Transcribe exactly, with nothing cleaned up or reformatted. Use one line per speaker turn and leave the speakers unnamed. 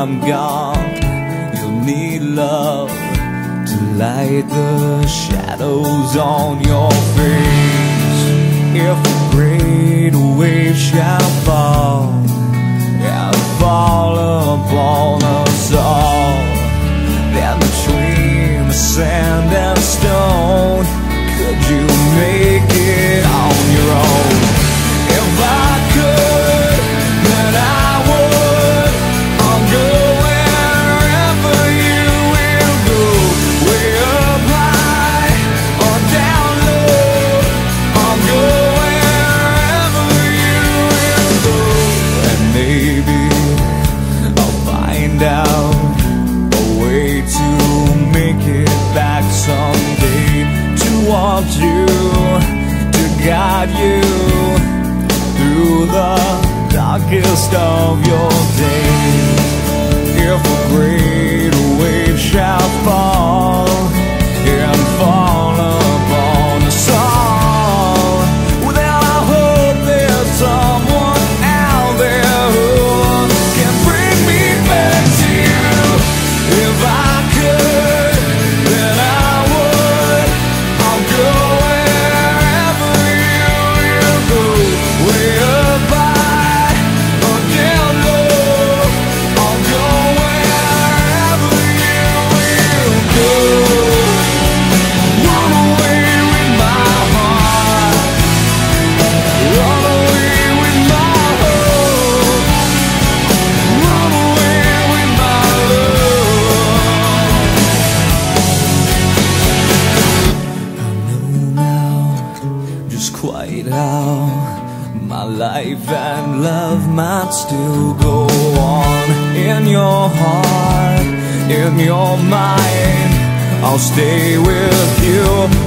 I'm gone, you'll need love to light the shadows on your face. If a great wave shall fall and fall upon us all, then between the sand and stone, could you make it on your own? If I could, then I would. I'll go wherever you will go, way up high or down low. I'll go wherever you will go, and maybe I'll find out a way to make it back someday, to want you, to guide you through the darkest of your days. If a great wave shall fall and fall upon us all, well, then I hope there's someone out there who can bring me back to you. If I could, then I would. I'll go wherever you will go, way up high or down low. I'll go wherever you will go. Run away with my heart, run away with my hope, run away with my love. I know now just quite how my life and love might still go on. In your heart, in your mind, I'll stay with you.